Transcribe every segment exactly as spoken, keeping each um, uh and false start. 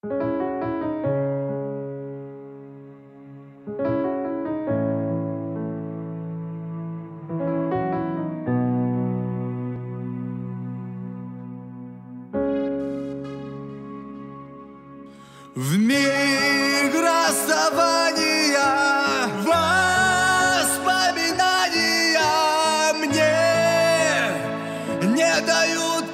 В миг расставания воспоминания мне не дают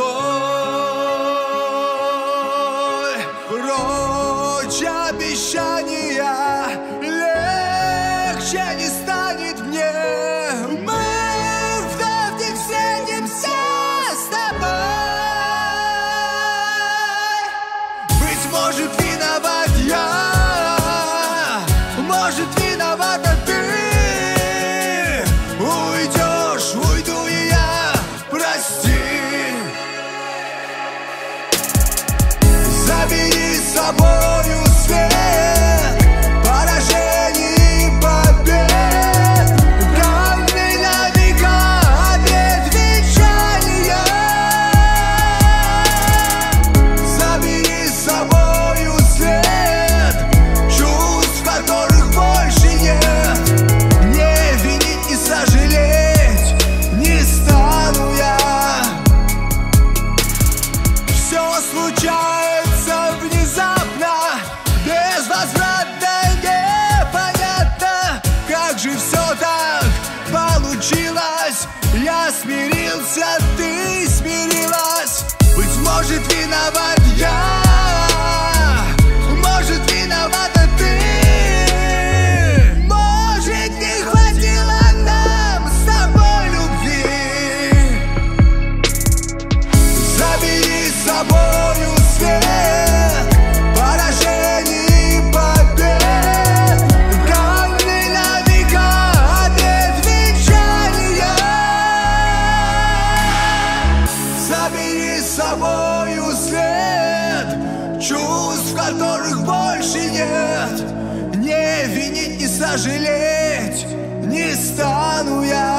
покой. Прочь обещания, легче не станет мне. Мы вновь не встретимся с тобой. Быть может, виноват я, может, виновата ты. Уйдешь, уйду и я, прости. Забери с собою свет поражений и побед, камни на века, отвечания. Забери с собою след чувств, которых больше нет. Не винить, не сожалеть не стану я. Все случается внезапно, безвозвратно, непонятно. Как же все так получилось? Я смирился, ты смирилась. Быть может, виноват я, может, виновата ты. Может, не хватило нам с тобой любви. Забери с собою свет поражений и побед, камни на века, отвечания. Забери с собою след чувств, которых больше нет. Не винить, не сожалеть не стану я.